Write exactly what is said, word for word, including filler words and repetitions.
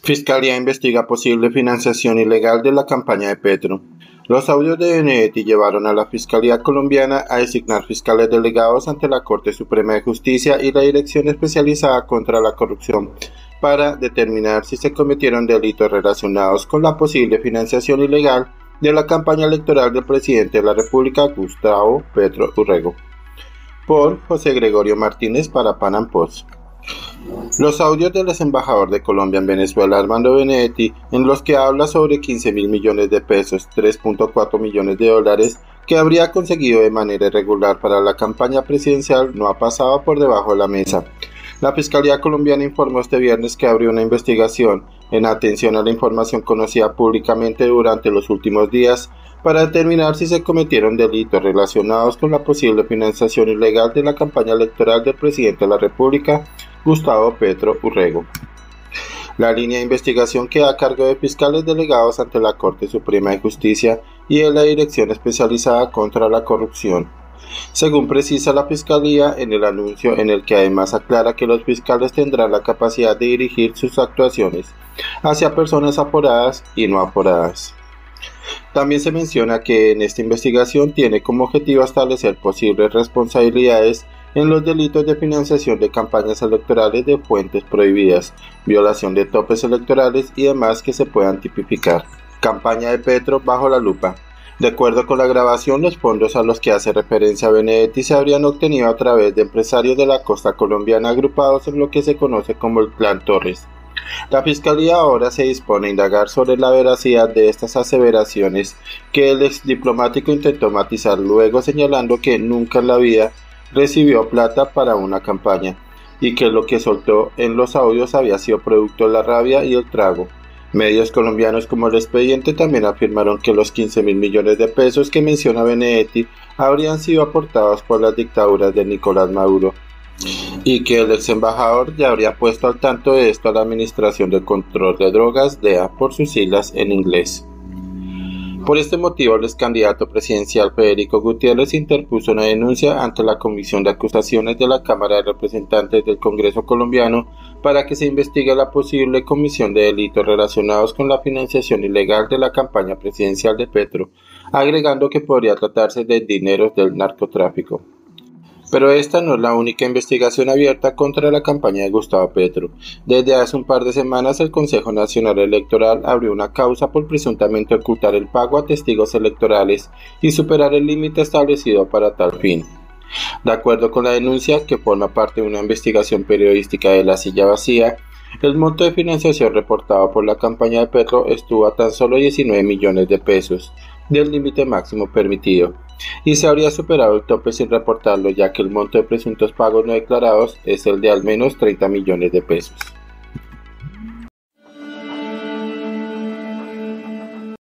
Fiscalía investiga posible financiación ilegal de la campaña de Petro. Los audios de Benedetti llevaron a la Fiscalía colombiana a designar fiscales delegados ante la Corte Suprema de Justicia y la Dirección Especializada contra la Corrupción para determinar si se cometieron delitos relacionados con la posible financiación ilegal de la campaña electoral del presidente de la República, Gustavo Petro Urrego. Por José Gregorio Martínez para Panam Post. Los audios del ex embajador de Colombia en Venezuela, Armando Benedetti, en los que habla sobre quince mil millones de pesos, tres punto cuatro millones de dólares, que habría conseguido de manera irregular para la campaña presidencial, no ha pasado por debajo de la mesa. La Fiscalía colombiana informó este viernes que abrió una investigación en atención a la información conocida públicamente durante los últimos días para determinar si se cometieron delitos relacionados con la posible financiación ilegal de la campaña electoral del presidente de la República, Gustavo Petro Urrego. La línea de investigación queda a cargo de fiscales delegados ante la Corte Suprema de Justicia y de la Dirección Especializada contra la Corrupción. Según precisa la Fiscalía en el anuncio, en el que además aclara que los fiscales tendrán la capacidad de dirigir sus actuaciones hacia personas aforadas y no aforadas. También se menciona que en esta investigación tiene como objetivo establecer posibles responsabilidades en los delitos de financiación de campañas electorales de fuentes prohibidas, violación de topes electorales y demás que se puedan tipificar. Campaña de Petro bajo la lupa. De acuerdo con la grabación, los fondos a los que hace referencia Benedetti se habrían obtenido a través de empresarios de la costa colombiana agrupados en lo que se conoce como el Plan Torres. La Fiscalía ahora se dispone a indagar sobre la veracidad de estas aseveraciones que el ex diplomático intentó matizar, luego señalando que nunca en la vida recibió plata para una campaña y que lo que soltó en los audios había sido producto de la rabia y el trago. Medios colombianos como El Expediente también afirmaron que los quince mil millones de pesos que menciona Benedetti habrían sido aportados por las dictaduras de Nicolás Maduro y que el ex embajador ya habría puesto al tanto de esto a la Administración de Control de Drogas, D E A por sus siglas en inglés. Por este motivo, el ex candidato presidencial Federico Gutiérrez interpuso una denuncia ante la Comisión de Acusaciones de la Cámara de Representantes del Congreso colombiano para que se investigue la posible comisión de delitos relacionados con la financiación ilegal de la campaña presidencial de Petro, agregando que podría tratarse de dineros del narcotráfico. Pero esta no es la única investigación abierta contra la campaña de Gustavo Petro. Desde hace un par de semanas el Consejo Nacional Electoral abrió una causa por presuntamente ocultar el pago a testigos electorales y superar el límite establecido para tal fin. De acuerdo con la denuncia, que forma parte de una investigación periodística de La Silla Vacía, el monto de financiación reportado por la campaña de Petro estuvo a tan solo diecinueve millones de pesos del límite máximo permitido, y se habría superado el tope sin reportarlo, ya que el monto de presuntos pagos no declarados es el de al menos treinta millones de pesos.